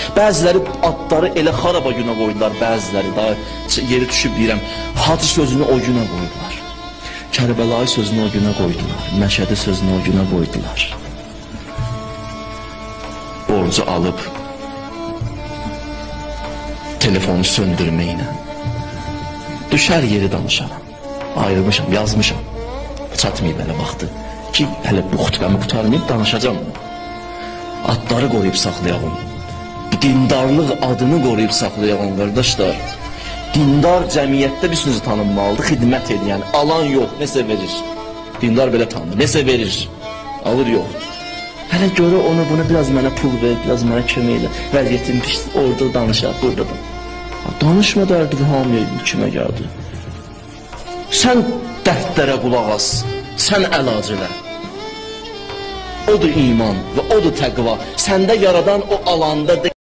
Bəziləri adları elə xaraba günə qoydular, bəziləri daha yeri düşüb deyirəm, Hacı sözünü o günə qoydular. Kərbəlayı sözünü o günə qoydular. Məşədi sözünü o günə qoydular. Borcu alıb telefonu söndürməklə düşər yeri danışaram. Ayrılmışam, yazmışam. Çatmayıb hələ vaxtı ki, hələ bu xütbəmi qutarmayıb danışacam. Adları qoruyub saxlayalım. Dindarlıq adını qoruyub saxlayalım, qardaşlar. Dindar cəmiyyətdə bir sözü tanınmalıdır, xidmət edən, alan yox, nəsə verir. Dindar belə tanınır, nəsə verir, alır yox. Hələ görə onu, bunu biraz mənə pul ver, biraz mənə kömək elə, vəziyyətim pişdir, orada danışaq, burada da. Danışma dərdi hamıya kimə gəldi. Sən dərdlərə qulaq as, sən əlac elə. Odur iman və odur təqva, səndə yaradan o alanda